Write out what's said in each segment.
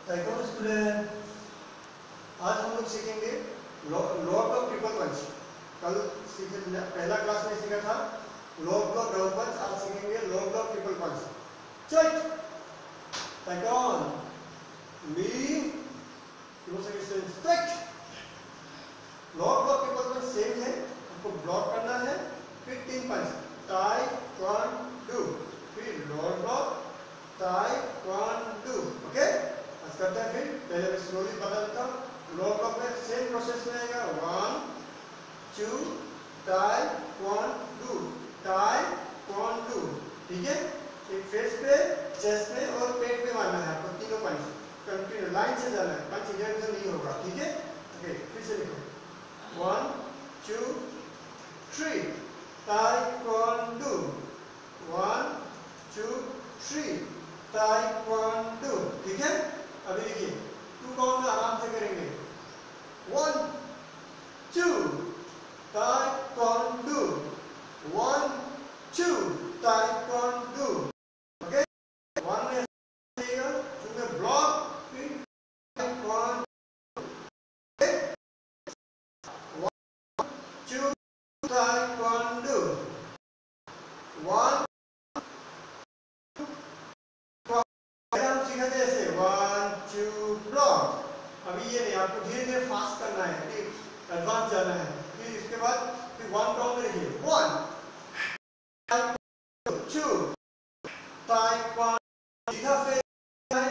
Taekwondo student, आज हम लोग सीखेंगे लोअर ब्लॉक ट्रिपल पंच। कल पहला क्लास में सीखा था लोअर ब्लॉक डबल पंच, आज सीखेंगे लोअर ब्लॉक ट्रिपल पंच। चल ताइक्वांडो मी strike. Lower block triple punch same है, आपको ब्लॉक करना है, फिर 3 पंच ताइक्वांडो, फिर लोअर ब्लॉक ताइक्वांडो। ओके, आज करते हैं। फिर पहले मैं स्लोली बता देता हूँ। लोअर ब्लॉक में सेम प्रोसेस में आएगा 1 2 ताइक्वांडो ताइक्वांडो। ठीक है, एक फेस पे, चेस्ट पे और पेट पे मारना है आपको, तीनों पंच कंटिन्यू लाइन से जाना है, पंच इधर उधर नहीं होगा। ठीक है, ओके, फिर से लिखो 1 2 3 ताइक्वांडो 1 2 3 ताइक्वांडो। ठीक है, अभी देखिए 2 काउंट में आराम से करेंगे। 1 2 ताइक्वांडो 1 2 ताइक्वांडो। ओके, 1 में 2 में ब्लॉक, फिर ताइक्वांडो 1 2 ताइक्वांडो 1 हम सीखते ऐसे 1 2 ब्लॉक। अभी ये नहीं, आपको धीरे धीरे फास्ट करना है, एडवांस जाना है। फिर इसके बाद फिर 1 काउंट में देखिए 1 2 ताइक्वांडो, सीधा फेस है,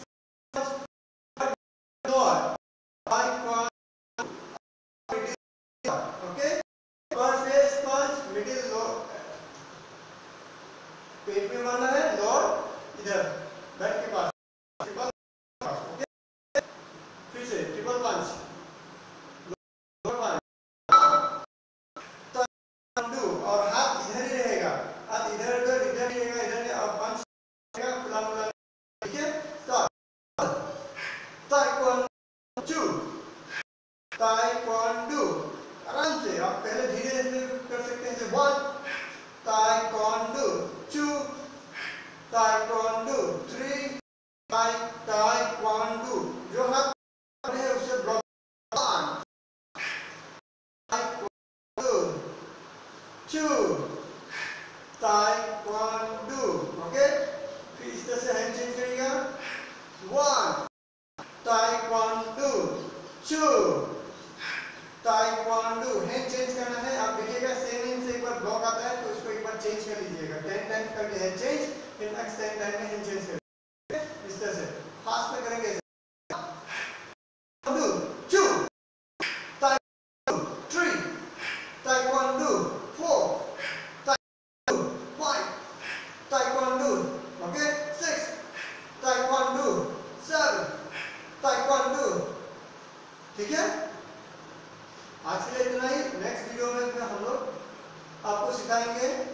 ताइक्वांडो। ओके, पर फेस पंच मिडिल लो, पेट में मारना है, लोअर इधर बैक के पास, ट्रिपल पंच। ओके, फिर से triple punch, lower punch taekwondo, और हाथ इधर ही रहेगा, हाथ इधर उधर इधर ही रहेगा, इधर नहीं, अब पंच रहेगा खुला खुला। ठीक है, स्टार्ट ताइक्वांडो 2 ताइक्वांडो। आराम से आप पहले धीरे धीरे कर सकते हैं। 1 ताइक्वांडो 2 ताइक्वांडो 3 ताइक्वांडो, जो हाथ है उसे ब्लॉक, ताइक्वांडो 2 ताइक्वांडो। ओके, फिर इस तरह से हैंड चेंज करिएगा। 1 ताइक्वांडो 2 ताइक्वांडो, हैंड चेंज करना है। आप देखिएगा सेम हैंड से एक बार ब्लॉक आता है तो उसको एक बार चेंज कर लीजिएगा। 10 टाइम्स करके हैंड चेंज, फिर नेक्स्ट 10 टाइम में हैंड चेंज करेंगे। इस तरह से फास्ट में करेंगे। 2 taekwondo 3 taekwondo 4 taekwondo 5 taekwondo. Okay, 6 taekwondo 7 taekwondo. ठीक है, आज के लिए इतना ही। नेक्स्ट वीडियो में हम लोग आपको सिखाएंगे